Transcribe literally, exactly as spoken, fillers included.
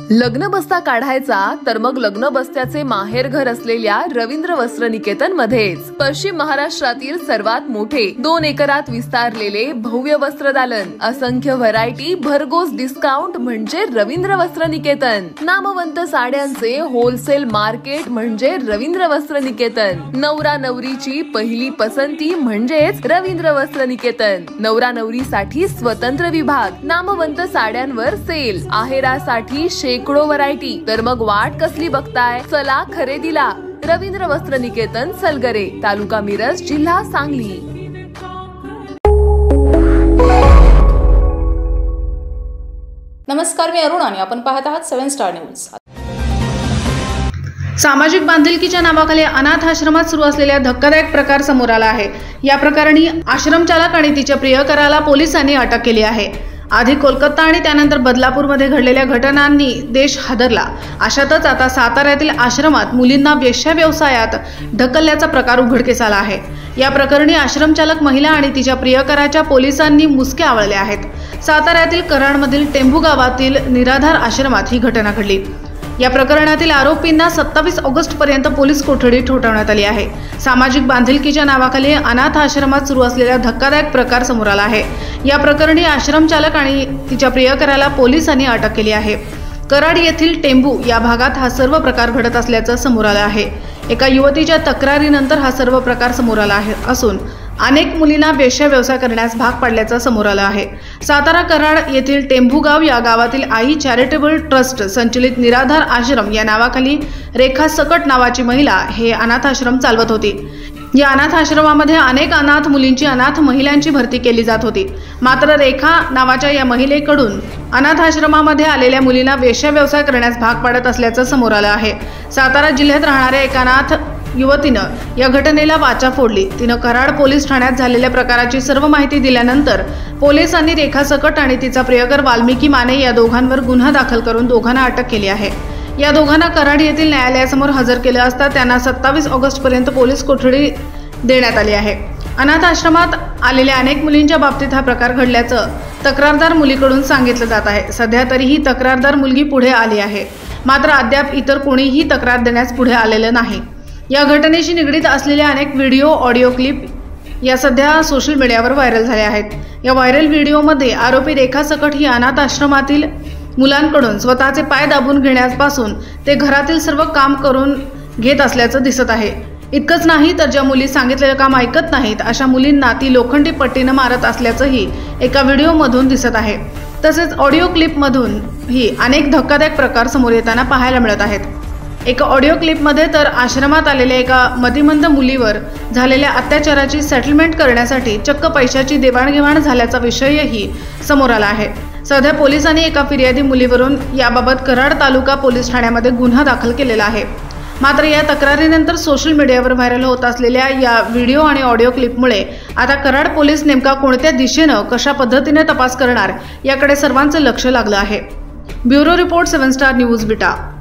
लग्न बस्ता काढायचा तर मग लग्न बस्त्याचे माहेर घर असलेल्या रवींद्र वस्त्र निकेतन मध्येच पश्चिम महाराष्ट्रातील सर्वात मोठे दोन एकरात विस्तारलेले भव्य वस्त्रदालन, असंख्य व्हरायटी, भरघोस डिस्काउंट म्हणजे रवींद्र वस्त्र निकेतन। नामवंत साड्यांचे होलसेल मार्केट म्हणजे रवींद्र वस्त्र निकेतन। नवरा नवरीची पहिली पसंती म्हणजेच रवींद्र वस्त्र निकेतन। नवरा नवरीसाठी स्वतंत्र विभाग, नामवंत साड्यांवर सेल, आहेरासाठी शेकडो व्हरायटी। तर मग वाट कसली बघताय, चला खरेदीला। रवींद्र वस्त्र निकेतन, सलगरे, तालुका मिरज, जिल्हा सांगली। नमस्कार, मी अरुण आणि आपण पाहत आहात सेवन स्टार न्यूज। सामाजिक बांधिलकीच्या नावाखाली अनाथ आश्रमात सुरू असलेल्या धक्कादायक प्रकार समोर आला आहे। या प्रकरणी आश्रम चालक आणि तिच्या प्रियकराला पोलिसांनी अटक केली आहे। आधी कोलकाता आणि त्यानंतर बदलापूरमध्ये घडलेल्या घटनांनी देश हादरला। अशातच आता साताऱ्यातील आश्रमात मुलींना वेश्या व्यवसायात ढकलल्याचा प्रकार उघडकीस आला आहे। या प्रकरणी आश्रमचालक महिला आणि तिच्या प्रियकराच्या पोलिसांनी मुसके आवळले आहेत। साताऱ्यातील कराडमधील टेंभू गावातील निराधार आश्रमात ही घटना घडली। या प्रकरणातील आरोपींना सत्तावीस ऑगस्ट पर्यंत पोलीस कोठडी ठोठावण्यात आली आहे। सामाजिक बांधिलकीच्या नावाखाली अनाथ आश्रमात सुरू असलेला धक्कादायक प्रकार समोर आला आहे। या प्रकरणी आश्रम चालक आणि तिच्या प्रियकराला पोलिसांनी अटक केली आहे। कराड येथील टेंभू या भागात हा सर्व प्रकार घडत असल्याचं समोर आलं आहे। एका युवतीच्या तक्रारीनंतर हा सर्व प्रकार समोर आला आहे असून अनेक मुलींना वेश्या व्यवसाय करण्यास भाग पाडल्याचं समोर आलं आहे। सातारा कराड येथील टेंभू गाव या गावातील आई चॅरिटेबल ट्रस्ट संचलित निराधार आश्रम या नावाखाली रेखा सकट नावाची महिला हे अनाथ आश्रम चालवत होती। या अनाथ आश्रमामध्ये अनेक अनाथ मुलींची, अनाथ महिलांची भरती केली जात होती। मात्र रेखा नावाच्या या महिलेकडून अनाथ आश्रमामध्ये आलेल्या मुलींना वेश्या व्यवसाय करण्यास भाग पाडत असल्याचं समोर आलं आहे। सातारा जिल्ह्यात राहणाऱ्या एका अनाथ युवतीनं या घटनेला वाचा फोडली। तिनं कराड पोलीस ठाण्यात झालेल्या प्रकाराची सर्व माहिती दिल्यानंतर पोलिसांनी रेखा सकट आणि तिचा प्रियकर वाल्मिकी माने या दोघांवर गुन्हा दाखल करून दोघांना अटक केली आहे। या दोघांना कराड येथील न्यायालयासमोर हजर केलं असता त्यांना सत्तावीस ऑगस्ट पर्यंत पोलीस कोठडी देण्यात आली आहे। अनाथ आश्रमात आलेल्या अनेक मुलींच्या बाबतीत हा प्रकार घडल्याचं तक्रारदार मुलीकडून सांगितलं जात आहे। सध्या तरी ही तक्रारदार मुलगी पुढे आली आहे, मात्र अद्याप इतर कोणीही तक्रार देण्यास पुढे आलेलं नाही। या घटनेशी निगडीत असलेल्या अनेक व्हिडिओ, ऑडिओ क्लिप या सध्या सोशल मीडियावर व्हायरल झाल्या आहेत। या व्हायरल व्हिडिओमध्ये आरोपी रेखा सकट ही अनाथ आश्रमातील मुलांकडून स्वतःचे पाय दाबून घेण्यापासून ते घरातील सर्व काम करून घेत असल्याचं दिसत आहे। इतकंच नाही तर ज्या मुली सांगितलेलं काम ऐकत नाहीत अशा मुलींना ती लोखंडी पट्टीनं मारत असल्याचंही एका व्हिडिओमधून दिसत आहे। तसेच ऑडिओ क्लिपमधून ही अनेक धक्कादायक प्रकार समोर येताना पाहायला मिळत आहेत। एका ऑडिओ क्लिपमध्ये तर आश्रमात आलेल्या एका मतिमंद मुलीवर झालेल्या अत्याचाराची सेटलमेंट करण्यासाठी चक्क पैशाची देवाणघेवाण झाल्याचा विषयही समोर आला आहे। सध्या पोलिसांनी एका फिर्यादी मुलीवरून याबाबत कराड तालुका पोलीस ठाण्यामध्ये गुन्हा दाखल केलेला आहे। मात्र या तक्रारीनंतर सोशल मीडियावर व्हायरल होत असलेल्या या व्हिडिओ आणि ऑडिओ क्लिपमुळे आता कराड पोलीस नेमका कोणत्या दिशेनं, कशा पद्धतीने तपास करणार याकडे सर्वांचं लक्ष लागलं आहे। Bureau report, seven star news, विटा।